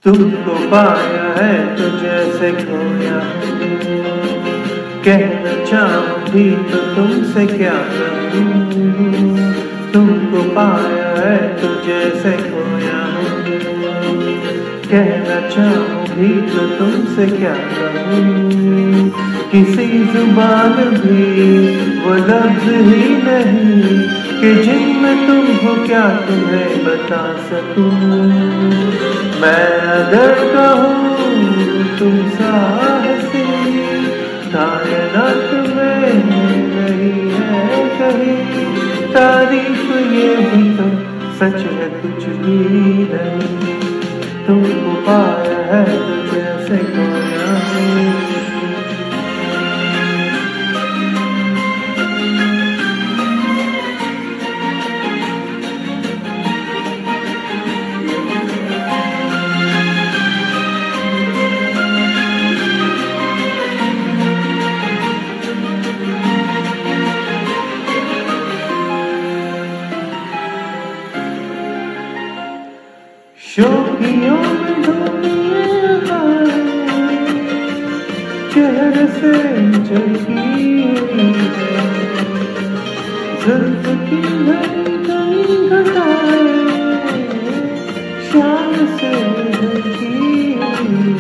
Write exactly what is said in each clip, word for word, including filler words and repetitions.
तुमको पाया है तो जैसे खोया, कहना चाहूं भी तो तुमसे क्या कहूं। तुमको पाया है तो जैसे खोया, कहना चाहूं भी तो तुमसे क्या कहूं। किसी जुबान भी वो लफ्ज ही नहीं कि जिनमें तुम हो क्या तुम्हें बता सकूं। मैं अगर कहूँ तुम सा हंसी कायनात में नहीं है कहीं। तारीफ ये भी तो सच है कुछ भी नहीं। तुमको पाया है तो जैसे खोया। शोखियों में धोनिए चेहरे से चलती हुई जुल्फ की धड़कन घटाए शाम से ढलती हुई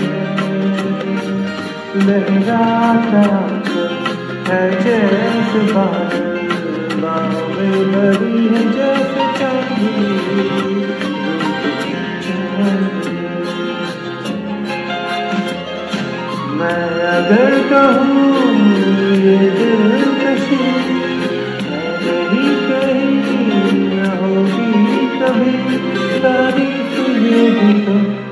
लहराता है जैसे बादल बाहों में भरी है जैसे चांदी। मैं अगर कहूँ ये दिलकशी नहीं कहीं न होगी कभी। तारीफ ये भी तो